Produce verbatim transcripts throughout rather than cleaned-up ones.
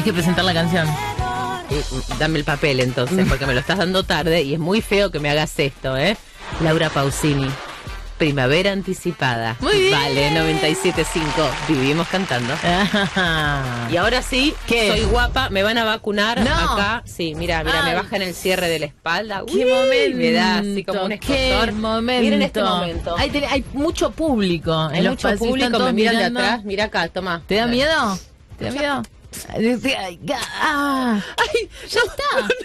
Tenés que presentar la canción. Y, dame el papel entonces, porque me lo estás dando tarde y es muy feo que me hagas esto, ¿eh? Laura Pausini, Primavera Anticipada. Muy bien. Vale, noventa y siete punto cinco. Vivimos cantando. Y ahora sí, ¿qué? Soy guapa, me van a vacunar no. acá. Sí, mira, mira, Ay. me bajan el cierre de la espalda. ¡Qué Uy, momento! me da así como un escosor. ¡Qué momento! Miren este momento. Hay, tele, hay mucho público. Hay en los mucho pasillos, público, están me todos miran de mirando. atrás. Mira acá, toma. ¿Te da miedo? ¿Te da miedo? Ay, ah, Ay, ya está.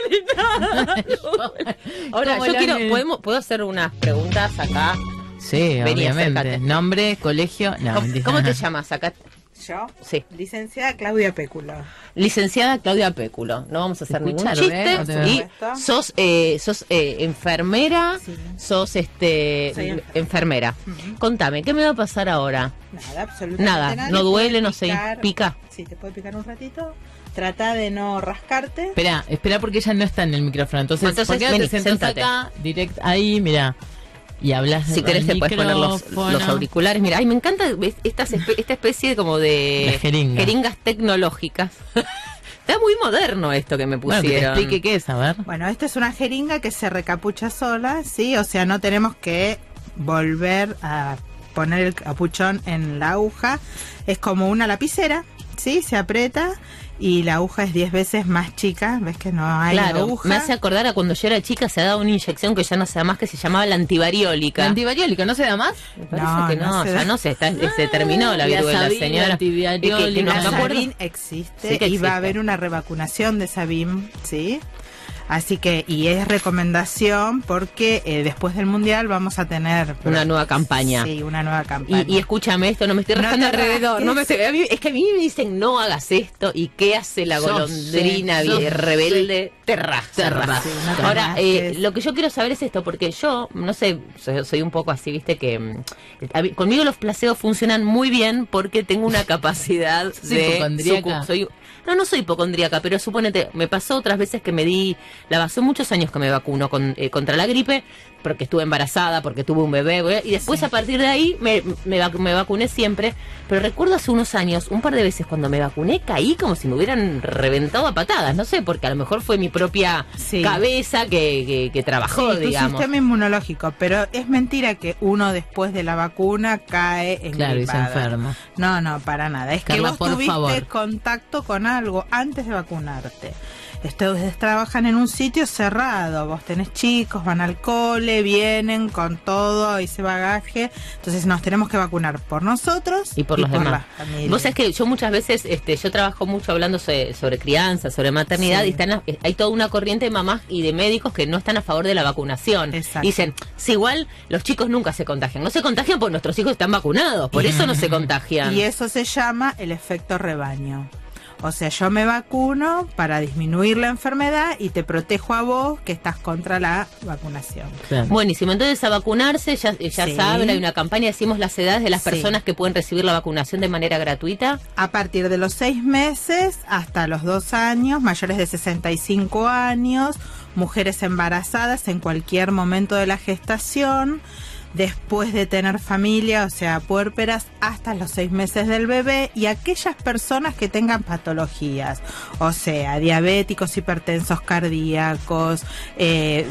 No huele nada. No huele. Ahora, ¿Cómo yo la quiero, nena? ¿podemos, ¿puedo hacer unas preguntas acá? Sí, Vení, obviamente. acércate. Nombre, colegio. No, ¿Cómo, mentira. cómo te llamas acá? Yo, Sí. licenciada Claudia Péculo. Licenciada Claudia Péculo. No vamos a hacer ningún Escucharon, chiste. ¿eh? No te- Y sos, eh, sos eh, enfermera. Sí. Sos este Soy enfermera. enfermera. Ujú. Contame, ¿qué me va a pasar ahora? Nada, absolutamente Nada, nada. no Te duele, puede no sé, picar. pica. Sí, te puede picar un ratito. Trata de no rascarte. Espera, espera porque ella no está en el micrófono. Entonces, Entonces, ¿por qué no vení, te sentás sentate. acá, direct ahí, mira? Y hablas Si querés te puedes poner los, los auriculares. Mira, ay, me encanta estas espe- esta especie como de La jeringa. jeringas tecnológicas. Está muy moderno esto que me Bueno, que te pusieron. explique qué es, a ver. Bueno, esta es una jeringa que se recapucha sola, ¿sí? O sea, no tenemos que volver a poner el capuchón en la aguja. Es como una lapicera, ¿sí? Se aprieta y la aguja es diez veces más chica. ¿Ves que no hay Claro, aguja? me hace acordar a cuando yo era chica se daba una inyección que ya no se da más, que se llamaba la antivariólica. ¿La antivariólica no se da más? Me parece No, que no no, se ya da. no se está, se terminó la La viruela, Sabin, señora. la antivariólica. Es que- que no La me acuerdo. Sabin existe Sí que y va existe. a haber una revacunación de Sabin, ¿sí? Así que, y es recomendación porque eh, después del Mundial vamos a tener... Una nueva campaña. Sí, una nueva campaña. Y, y escúchame esto, no me estoy No rascando te alrededor. rasques. No me estoy- a mí- es que a mí me dicen no hagas esto y qué hace la Sos, golondrina sí, sos, vie- rebelde. Te rasca. Te rasca. Sí, no te Ahora, eh, rasques. lo que yo quiero saber es esto, porque yo, no sé, soy, soy un poco así, viste, que mm, a mí- conmigo los placeos funcionan muy bien porque tengo una capacidad ¿Sos de... hipocondríaca? sucu- soy, no, no soy hipocondríaca, pero suponete, me pasó otras veces que me di, la pasó muchos años que me vacuno con, eh, contra la gripe, porque estuve embarazada, porque tuve un bebé, ¿ve? Y después a partir de ahí me, me, vac- me vacuné siempre, pero recuerdo hace unos años, un par de veces cuando me vacuné, caí como si me hubieran reventado a patadas, no sé, porque a lo mejor fue mi propia Sí. cabeza que, que, que trabajó, Sí, tu digamos. sistema inmunológico, pero es mentira que uno después de la vacuna cae en Claro, y se enferma. No, no, para nada. Es Carla, que vos por tuviste favor. contacto con algo antes de vacunarte. Ustedes trabajan en un sitio cerrado, vos tenés chicos, van al cole, vienen con todo ese bagaje, entonces nos tenemos que vacunar por nosotros Y por los demás. las familias. Vos sabés que yo muchas veces, este, yo trabajo mucho hablando sobre, sobre crianza, sobre maternidad, Sí. y están a- hay toda una corriente de mamás y de médicos que no están a favor de la vacunación. Exacto. Dicen, si igual los chicos nunca se contagian. No se contagian porque nuestros hijos están vacunados, por eso no se contagian. Y eso se llama el efecto rebaño. O sea, yo me vacuno para disminuir la enfermedad y te protejo a vos que estás contra la vacunación. Claro. Buenísimo, entonces a vacunarse, ya, ya Sí. saben, hay una campaña, decimos las edades de las Sí. personas que pueden recibir la vacunación de manera gratuita. A partir de los seis meses hasta los dos años, mayores de sesenta y cinco años, mujeres embarazadas en cualquier momento de la gestación, después de tener familia, o sea, puérperas, hasta los seis meses del bebé, y aquellas personas que tengan patologías, o sea, diabéticos, hipertensos cardíacos, eh,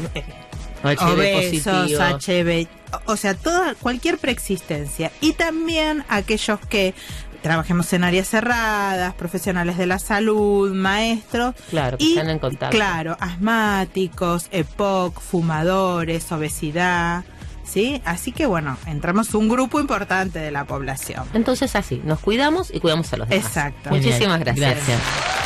H I V obesos, positivo. H I V, o sea, toda, cualquier preexistencia. Y también aquellos que trabajemos en áreas cerradas, profesionales de la salud, maestros. Claro, que y, están en contacto. Claro, asmáticos, E P O C, fumadores, obesidad, ¿sí? Así que bueno, entramos un grupo importante de la población. Entonces así, nos cuidamos y cuidamos a los demás. Exacto. Muchísimas Genial. gracias. Gracias.